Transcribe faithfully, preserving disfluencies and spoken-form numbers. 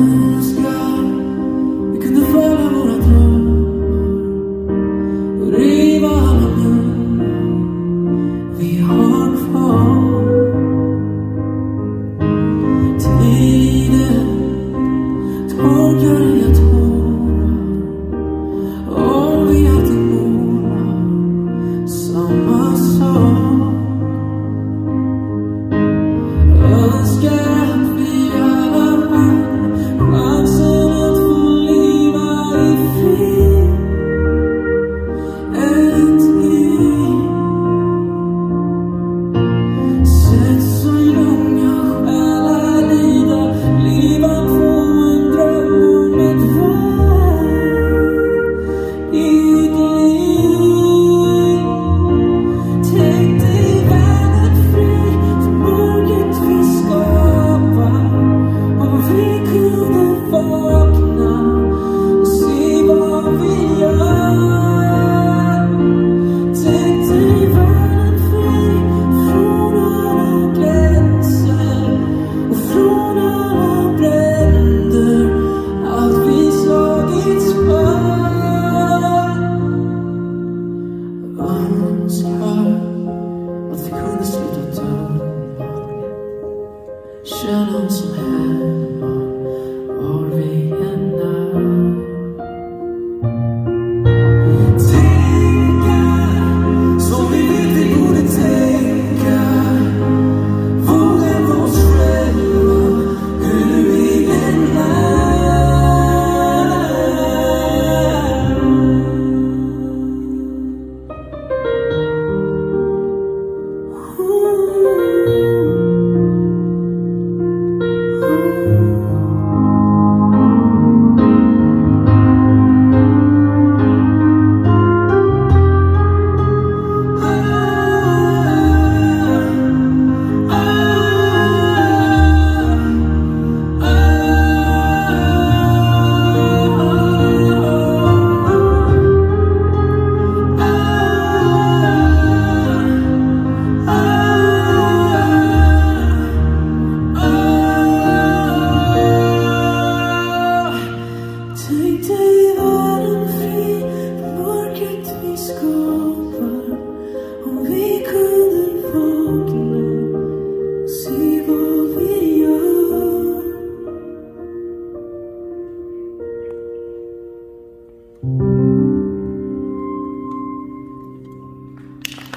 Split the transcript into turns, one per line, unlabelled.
önskar vi kunde följa våra drömmar och riva alla murar vi har kvar. Tiden torkar inga tårar om vi alltid målar samma sak. Önskar att vi alla hade chansen att få leva i fred en tid. Sett så många själar lida, leva på en dröm om ett värdigt liv. Tänk dig världen fri från mörkret vi skapar. Om vi kunde vakna och se vad vi gör. Tänk dig världen fri från alla gränser och från alla bränder, allt vi slagits för. Önskar att vi kunde sluta döma, känna oss som hemma var vi än är. Tänka som vi vet vi borde tänka, våga vara oss själva hur vi än Tänk dig världen fri från mörkret vi skapar. Om vi kunde vakna och se vad vi gör.